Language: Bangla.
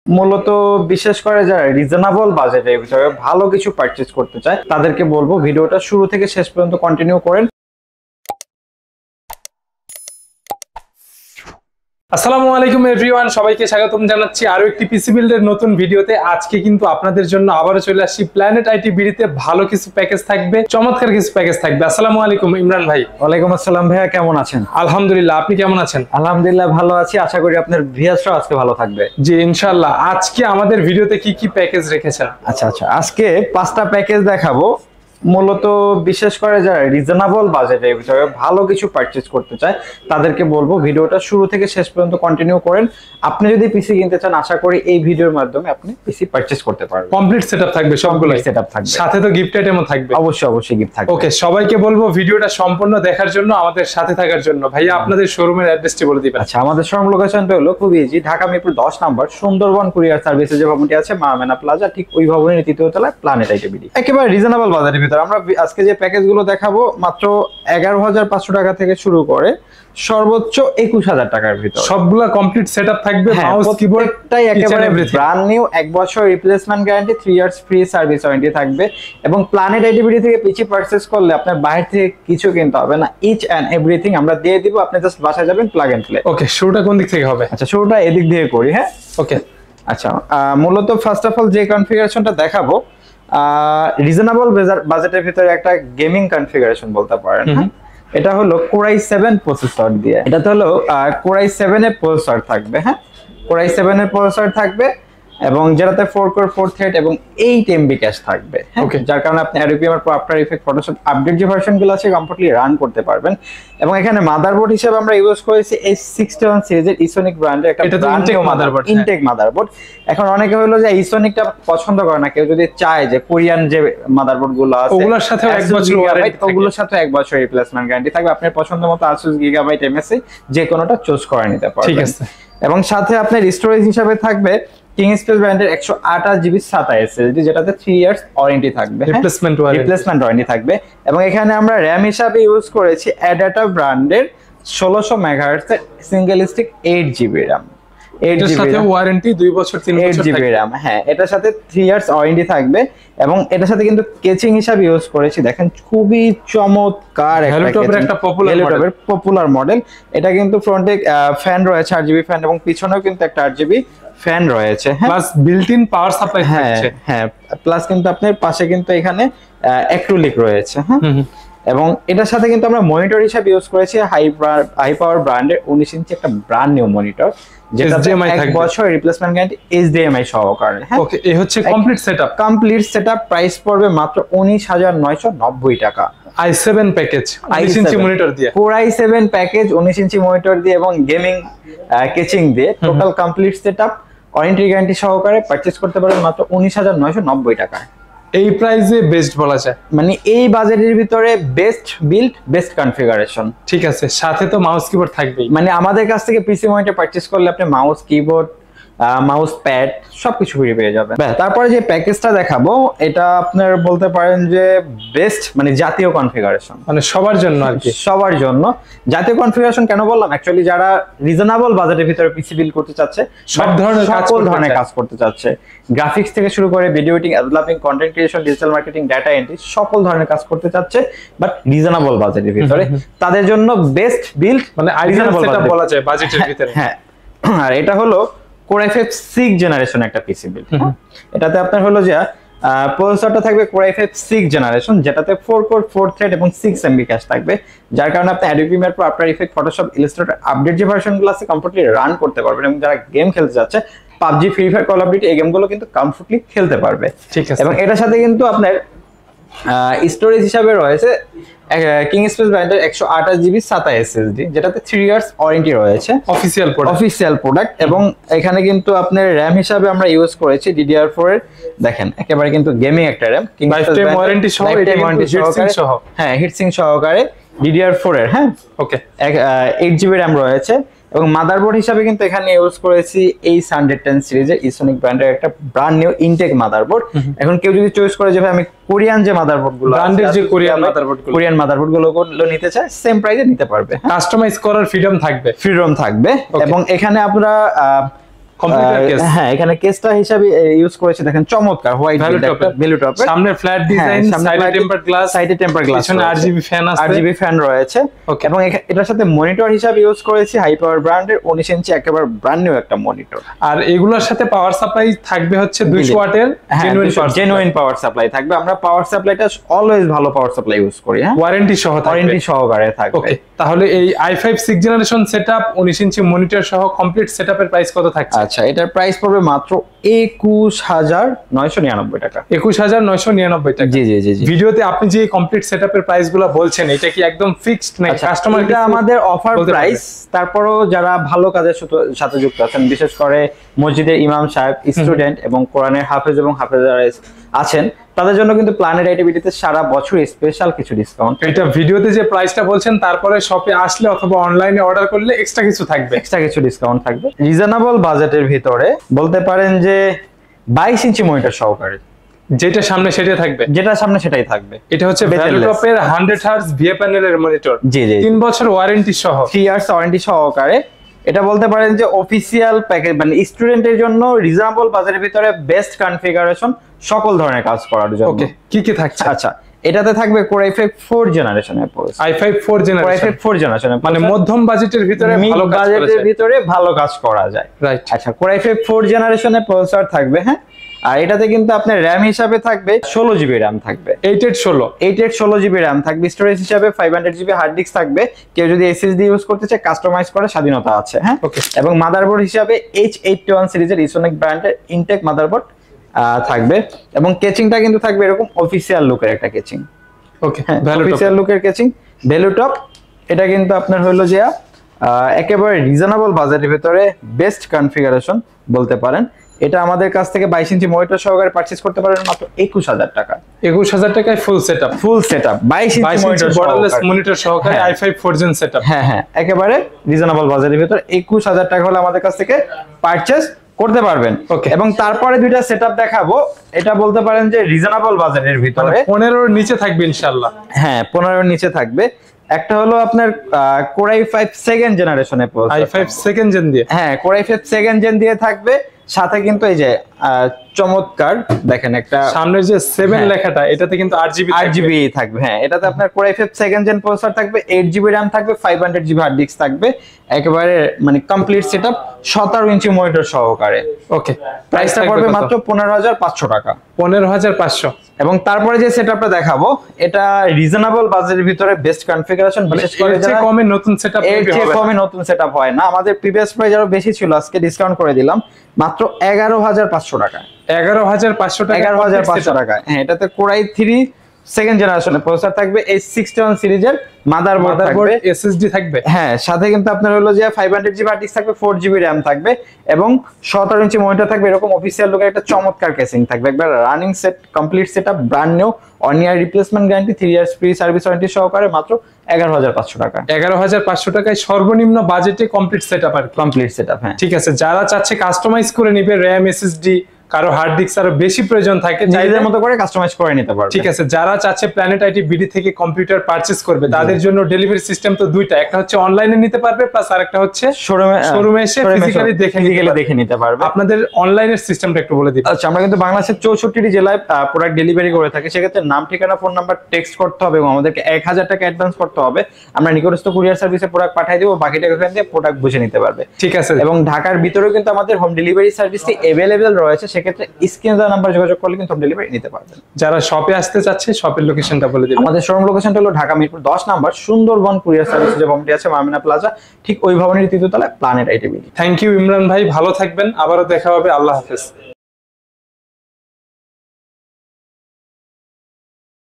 মূলত বিশেষ করে যারা রিজনেবল বাজেটের ভিতরে ভালো কিছু পারচেজ করতে চায় তাদেরকে বলবো ভিডিওটা শুরু থেকে শেষ পর্যন্ত কন্টিনিউ করেন। আসসালামু আলাইকুম এভরিওয়ান, সবাইকে স্বাগতম জানাচ্ছি আরো একটি পিসি বিল্ডের নতুন ভিডিওতে। আজকে কিন্তু আপনাদের জন্য আবারও চলে আসছি প্ল্যানেট আইটি বিডিতে। ভালো কিছু প্যাকেজ থাকবে, চমৎকার কিছু প্যাকেজ থাকবে। আসসালামু আলাইকুম ইমরান ভাই। ওয়ালাইকুম আসসালাম ভাইয়া, কেমন আছেন? আলহামদুলিল্লাহ, আপনি কেমন আছেন? আলহামদুলিল্লাহ ভালো আছি, আশা করি আপনার ভিউয়ার্সরা আজকে ভালো থাকবে। জি ইনশাআল্লাহ। আজকে আমাদের ভিডিওতে কি কি প্যাকেজ রেখেছেন? আচ্ছা, আজকে 5টা প্যাকেজ দেখাবো। মূলত বিশেষ করে যারা রিজনেবল বাজেটের ভিতরে ভালো কিছু পারচেজ করতে চায় তাদেরকে বলবো ভিডিওটা শুরু থেকে শেষ পর্যন্ত কন্টিনিউ করেন। আপনি যদি পিসি কিনতে চান, আশা করি এই ভিডিওর মাধ্যমে আপনি পিসি পারচেজ করতে পারবেন। কমপ্লিট সেটআপ থাকবে, সবগুলো সেটআপ থাকবে, সাথে তো গিফট আইটেমও থাকবে। অবশ্যই গিফট থাকবে। ওকে, সবাইকে বলবো ভিডিওটা সম্পূর্ণ দেখার জন্য, আমাদের সাথে থাকার জন্য। ভাইয়া আপনাদের শোরুমের অ্যাড্রেসটি বলে দিবেন। আচ্ছা, আমাদের শোরুম লোকেশনটা হলো খুব ইজি, ঢাকা মিরপুর 10 নম্বর সুন্দরবন কুরিয়ার সার্ভিসের যে ভবনটি আছে মারামেনা প্লাজা, ঠিক ওই ভবনের তৃতীয় তলায় প্ল্যানেট আইটি বিডি। একেবারে রিজনেবল বাজেটের ভিতরে আমরা আজকে যে প্যাকেজগুলো দেখাবো মাত্র 11,500 টাকা থেকে শুরু করে সর্বোচ্চ 21,000 টাকার ভিতর সবগুলা কমপ্লিট সেটআপ থাকবে। মাউস কিবোর্ডটাই একেবারে ব্র্যান্ড নিউ, 1 বছর replacement guarantee, 3 years free service warranty থাকবে। এবং প্ল্যানেট আইটি বিডি থেকে পিসি পারচেজ করলে আপনার বাইরে থেকে কিছু কিনতে হবে না, ইচ এন্ড এভরিথিং আমরা দিয়ে দিব, আপনি জাস্ট বাসায় যাবেন, প্লাগ এন্ড প্লে। ওকে, শুরুটা কোন দিক থেকে হবে? আচ্ছা, শুরুটা এদিক দিয়ে করি। হ্যাঁ, ওকে। আচ্ছা, মূলত ফার্স্ট অফ অল যে কনফিগারেশনটা দেখাবো রিজনেবল বাজেটের ভিতরে একটা গেমিং কনফিগারেশন বলতে পারেন। এটা হলো Core i7 প্রসেসর দিয়ে, এটা তো হলো Core i7 এর প্রসেসর থাকবে। হ্যাঁ, Core i7 এর প্রসেসর থাকবে এবং যেটাতে 4 কোর 4 থ্রেড এবং 8 MB ক্যাশ থাকবে। ওকে, যার কারণে আপনি Adobe Premiere, After Effect, Photoshop update যে ভার্সনগুলো আছে কমপ্লিটলি রান করতে পারবেন। এবং এখানে মাদারবোর্ড হিসেবে আমরা ইউজ করেছি H61 সিরিজের ইসোনিক ব্র্যান্ডের একটা মাদারবোর্ড, ইনটেক মাদারবোর্ড। এখন অনেকে হলো যে ইসোনিকটা পছন্দ করে না, কেউ যদি চায় যে কোরিয়ান যে মাদারবোর্ড গুলো আছে ওগুলোর সাথে 1 বছর ওয়ারেন্টি, ওগুলোর সাথে 1 বছর রিপ্লেসমেন্ট গ্যারান্টি থাকবে। আপনার পছন্দ মতো Asus Gigabyte MSI যে কোনোটা চুজ করে নিতে পারবেন। ঠিক আছে। এবং সাথে আপনার স্টোরেজ হিসেবে থাকবে কিং স্পেস ব্র্যান্ডের 128 GB SATA SSD, যেটাতে 3 ইয়ার্স ওয়ারেন্টি থাকবে, রিপ্লেসমেন্ট ওয়ারেন্টি থাকবে। এবং এখানে আমরা র‍্যাম হিসাবে ইউজ করেছি Adata ব্র্যান্ডের 1600 MHz এর সিঙ্গেল স্টিক 8 GB RAM। এটার সাথে ওয়ারেন্টি 2 বছর 3 বছর থাকবে RAM। হ্যাঁ, এটার সাথে 3 ইয়ার্স ওয়ারেন্টি থাকবে। এবং এটার সাথে কিন্তু কেচিং হিসাবে ইউজ করেছি, দেখেন খুবই চমৎকার একটা পপুলার মডেল। এটা কিন্তু ফ্রন্টে ফ্যান রয়েছে 8GB ফ্যান এবং পিছনেও কিন্তু একটা 8GB ফ্যান রয়েছে। Plus built in power supply থাকছে। হ্যাঁ, প্লাস কিন্তু আপনার পাশে কিন্তু এখানে অ্যাক্রিলিক রয়েছে। হ্যাঁ, এবং এটার সাথে কিন্তু আমরা মনিটর হিসেবে ইউজ করেছি হাই পাওয়ার ব্র্যান্ডের 19 ইঞ্চি একটা ব্র্যান্ড নিউ মনিটর, যেটা 1 বছর রিপ্লেসমেন্ট গ্যারান্টি HDMI সহকারে। হ্যাঁ, ওকে, এই হচ্ছে কমপ্লিট সেটআপ। প্রাইস পড়বে মাত্র 19,990 টাকা। i7 প্যাকেজ 19 ইঞ্চি মনিটর দিয়ে, Core i7 package 19 inch monitor দিয়ে এবং গেমিং কেচিং দিয়ে total complete setup warranty guarantee সহকারে পারচেজ করতে পারেন মাত্র 19,990 টাকা। এই প্রাইসে বেস্ট বলা যায়, মানে এই বাজেটের ভিতরে বেস্ট বিল্ড, বেস্ট কনফিগারেশন। ঠিক আছে, সাথে তো মাউস কিবোর্ড থাকবেই। মানে আমাদের কাছ থেকে পিসি মনিটর পারচেজ করলে আপনি মাউস কিবোর্ড, মাউস প্যাড সবকিছু ফ্রি পেয়ে যাবেন। তারপরে যে প্যাকেজটা দেখাবো এটা আপনার বলতে পারেন যে বেস্ট, মানে জাতীয় কনফিগারেশন, মানে সবার জন্য আর কি, সবার জন্য জাতীয় কনফিগারেশন। কেন বললাম? অ্যাকচুয়ালি যারা রিজনেবল বাজেটের ভিতরে পিসি বিল্ড করতে চাচ্ছে, সকল ধরনের কাজ করতে চাচ্ছে, গ্রাফিক্স থেকে শুরু করে video editing, developing, content creation, digital marketing, data entry, সকল ধরনের কাজ করতে চাচ্ছে বাট রিজনেবল বাজেটের ভিতরে, তাদের জন্য বেস্ট বিল্ড, মানে রিজনেবল সেটআপ বলা যায় বাজেটের ভিতরে। হ্যাঁ, আর এটা হলো Core i5 6 জেনারেশন একটা পিসি বিল্ড। এটাতে আপনার হলো যে প্রসেসরটা থাকবে Core i5 6 জেনারেশন, যেটাতে 4 কোর 4 থ্রেড এবং 6 MB ক্যাশ থাকবে, যার কারণে আপনি Adobe Premiere, After Effect, Photoshop, Illustrator update যে ভার্সনগুলো আছে কমপ্লিটলি রান করতে পারবেন। এবং যারা গেম খেলতে যাচ্ছে PUBG, Free Fire, Call of Duty, এই গেমগুলো কিন্তু কমফর্টলি খেলতে পারবে। ঠিক আছে। এবং এটার সাথে কিন্তু আপনার স্টোরেজ হিসাবে রয়েছে কিং স্পেস ব্র্যান্ডের 128 GB SATA SSD, যেটাতে 3 ইয়ার্স ওয়ারেন্টি রয়েছে, অফিসিয়াল প্রোডাক্ট। এবং এখানে কিন্তু আপনার র‍্যাম হিসাবে আমরা ইউজ করেছি DDR4 এর, দেখেন একেবারে কিন্তু গেমিং একটা র‍্যাম, কিং স্পেস ওয়ারেন্টি সহ, হ্যাঁ হিটসিং সহকারে DDR4 এর। হ্যাঁ, ওকে, 8 GB RAM রয়েছে। এবং মাদারবোর্ড হিসাবে কিন্তু এখানে ইউজ করেছি H110 সিরিজের ইসোনিক ব্র্যান্ডের একটা ব্র্যান্ড নিউ ইনটেক মাদারবোর্ড। এখন কেউ যদি চয়েস করে যে ভাই আমি কোরিয়ান যে মাদারবোর্ডগুলো, ব্র্যান্ডের যে কোরিয়ান মাদারবোর্ডগুলো নিতে চায়, সেম প্রাইসে নিতে পারবে, কাস্টমাইজ করার ফ্রিডম থাকবে। এবং এখানে আপনারা কম্পিউটার কেস, হ্যাঁ এখানে কেসটা হিসাবে ইউজ করেছে, দেখেন চমৎকার হোয়াইট ভেলু টপের, সামনে ফ্ল্যাট ডিজাইন, সাইডে টেম্পারড গ্লাস, পিছনে আরজিবি ফ্যান আছে, আরজিবি ফ্যান রয়েছে। Okay. এবং এটার সাথে মনিটর হিসাবে ইউজ করেছি হাই পাওয়ার ব্র্যান্ডের 19 ইঞ্চি একেবারে ব্র্যান্ড নিউ একটা মনিটর। আর এগুলোর সাথে পাওয়ার সাপ্লাই থাকবে হচ্ছে 200 ওয়াটের জেনুইন পাওয়ার সাপ্লাই থাকবে। আমরা পাওয়ার সাপ্লাইটা অলওয়েজ ভালো পাওয়ার সাপ্লাই ইউজ করি, হ্যাঁ ওয়ারেন্টি সহ থাকবে, ওয়ারেন্টি সহকারে থাকবে। ওকে, তাহলে এই i5 6th generation setup 19 inch monitor সহ কমপ্লিট সেটআপের প্রাইস কত থাকছে? আচ্ছা, এটার প্রাইস পড়বে মাত্র 21,999 টাকা। 21,999 টাকা। জি জি জি জি। ভিডিওতে আপনি যে কমপ্লিট সেটআপের প্রাইসগুলো বলছেন, এটা কি একদম ফিক্সড নাকি কাস্টমার? এটা আমাদের অফার প্রাইস। তারপরও যারা ভালো কাজের সাথে যুক্ত আছেন, বিশেষ করে মসজিদের ইমাম সাহেব, স্টুডেন্ট এবং কোরআনের হাফেজ এবং হাফেজারা আছেন, তাদের জন্য কিন্তু প্ল্যানেট আইটিভিতে সারা বছর স্পেশাল কিছু ডিসকাউন্ট। এটা ভিডিওতে যে প্রাইসটা বলছেন, তারপরে শপে আসলে অথবা অনলাইনে অর্ডার করলে এক্সট্রা কিছু থাকবে, এক্সট্রা কিছু ডিসকাউন্ট থাকবে। রিজনেবল বাজেটের ভিতরে বলতে পারেন যে 22 ইঞ্চি মনিটর সহকারে, যেটা সামনে সেটাই থাকবে, যেটা সামনে সেটাই থাকবে। এটা হচ্ছে ভ্যালুটপের 100 হার্জ ভিএ প্যানেলের মনিটর, জি জি, 3 বছর ওয়ারেন্টি সহ, 3 ইয়ার্স ওয়ারেন্টি সহকারে। এটা বলতে পারেন যে অফিসিয়াল প্যাকেজ, মানে স্টুডেন্টের জন্য রিজনেবল বাজেটের ভিতরে বেস্ট কনফিগারেশন সকল ধরনের কাজ করার জন্য। ওকে, কি কি থাকছে? আচ্ছা, এটাতে থাকবে Core i5 4 জেনারেশনের processor, i5 4 generation, Core i5 4 জেনারেশনের, মানে মধ্যম বাজেটের ভিতরে ভালো কাজ করা বাজেটের যায়, ভিতরে ভালো কাজ করা যায়, রাইট। আচ্ছা, Core i5 4 জেনারেশনের প্রসেসর থাকবে, হ্যাঁ। আর এটাতে কিন্তু আপনার র‍্যাম হিসাবে থাকবে 16 জিবি র‍্যাম থাকবে, 8 জিবি র‍্যাম থাকবে। স্টোরেজ হিসাবে 500 জিবি হার্ড ডিস্ক থাকবে। কেউ যদি এসএসডি ইউজ করতে চায়, কাস্টমাইজ করার স্বাধীনতা আছে, হ্যাঁ। ওকে, এবং মাদারবোর্ড হিসাবে H81 সিরিজের ইসোনিক ব্র্যান্ডের ইনটেক মাদারবোর্ড থাকবে। এবং কেচিংটা কিন্তু থাকবে এরকম অফিসিয়াল লুকের একটা কেচিং, ওকে, অফিসিয়াল লুকের কেচিং, ভ্যালুটপ। এটা কিন্তু আপনার হলো যে একেবারে রিজনেবল বাজেটের ভিতরে বেস্ট কনফিগারেশন বলতে পারেন। এটা আমাদের কাছ থেকে 22 ইঞ্চি মনিটর সহকারে পারচেজ করতে পারেন মাত্র 21,000 টাকা। 21,000 টাকায় full setup, 22 inch borderless monitor সহকারে i5 4 জেন সেটআপ। হ্যাঁ হ্যাঁ, একেবারে রিজনেবল বাজেটের ভিতরে 21,000 টাকা হলে আমাদের কাছ থেকে পারচেজ করতে পারবেন। ওকে, এবং তারপরে দুইটা সেটআপ দেখাবো, এটা বলতে পারেন যে রিজনেবল বাজেটের ভিতরে 15 এর নিচে থাকবে ইনশাআল্লাহ। হ্যাঁ, 15 এর নিচে থাকবে। একটা হলো আপনার Core i5 2nd জেনারেশনের প্রসেসর, i5 2nd জেন দিয়ে, হ্যাঁ Core i5 2nd জেন দিয়ে থাকবে। সাথে কিন্তু এই যে চমৎকার দেখেন একটা সামনের যে 7 লেখাটা, এটাতে কিন্তু 8GB থাকবে, হ্যাঁ। এটাতে আপনার Core i5 2nd gen processor থাকবে, 8GB RAM থাকবে, 500 জিবি হার্ড ডিস্ক থাকবে, একেবারে মানে কমপ্লিট সেটআপ 17 ইঞ্চি মনিটর সহকারে। ওকে, প্রাইসটা পড়বে মাত্র 15,500 টাকা, 15,500। এবং তারপরে যে সেটআপটা দেখাবো, এটা রিজনেবল বাজেটের ভিতরে বেস্ট কনফিগারেশন। বিশেষ করে যে কমে নতুন সেটআপ এর চেয়ে কমে নতুন সেটআপ হয় না। আমাদের প্রিভিয়াস প্রাইস আরো বেশি ছিল, আজকে ডিসকাউন্ট করে দিলাম মাত্র 11,500 টাকা। 11,500 টাকা, 11,500 টাকা, হ্যাঁ। এটাতে Core i3 2nd জেনারেশনের প্রসেসর থাকবে, H61 সিরিজের মাদারবোর্ড থাকবে, এসএসডি থাকবে, হ্যাঁ। সাথে কিন্তু আপনার হলো যে 500 জিবি হার্ড ডিস্ক থাকবে, 4 জিবি RAM থাকবে, এবং 17 ইঞ্চি মনিটর থাকবে। এরকম অফিসিয়াল লুকের একটা চমৎকার কেসিং থাকবে, একবার running set, complete setup, brand new, 1 year replacement guarantee, 3 years free service warranty সহকারে মাত্র 11,500 টাকা। 11,500 টাকায় সর্বনিম্ন বাজেটে কমপ্লিট সেটআপ আর কমপ্লিট সেটআপ, হ্যাঁ। ঠিক আছে, যারা চাচ্ছে কাস্টমাইজ করে নিবে, র‍্যাম, এসএসডি, কারো হার্ড ডিস্ক আরো বেশি প্রয়োজন থাকে, নিজেদের মতো করে কাস্টমাইজ করে নিতে পারবে। ঠিক আছে, যারা চাচ্ছে প্ল্যানেট আইটি বিডি থেকে কম্পিউটার পারচেজ করবে, তাদের জন্য ডেলিভারি সিস্টেম তো দুইটা, একটা হচ্ছে অনলাইনে নিতে পারবে, প্লাস আরেকটা হচ্ছে শোরুমে এসে ফিজিক্যালি দেখে নিতে পারবে। আপনাদের অনলাইনের সিস্টেমটা একটু বলে দিন। আচ্ছা, আমরা কিন্তু বাংলাদেশের 64টি জেলায় প্রোডাক্ট ডেলিভারি করে থাকি। সেক্ষেত্রে নাম, ঠিকানা, ফোন নাম্বার টেক্সট করতে হবে এবং আমাদেরকে 1,000 টাকা অ্যাডভান্স করতে হবে। আমরা নিকটস্থ কুরিয়ার সার্ভিসে প্রোডাক্ট পাঠিয়ে দেবো, বাকি টাকা ওখান থেকে প্রোডাক্ট বুঝে নিতে পারবে। ঠিক আছে, এবং ঢাকার ভিতরেও কিন্তু আমাদের হোম ডেলিভারি সার্ভিসটি অ্যাভেলেবেল রয়েছে। সেক্ষেত্রে স্ক্রিনে দেওয়া নাম্বার যোগাযোগ করলে কিন্তু হোম ডেলিভারি নিতে পারবেন। যারা শপে আসতে চাচ্ছে, শপের লোকেশনটা বলে দিন। আমাদের শোরুম লোকেশনটা হলো Dhaka Mirpur 10 number Sundarban courier service যে ভবনটি আছে, মামিনা প্লাজা, ঠিক ওই ভবনের তৃতীয় তলায় planet IT BD. Thank you Imran ভাই, ভালো থাকবেন, আবারও দেখা হবে, আল্লাহ হাফেজ।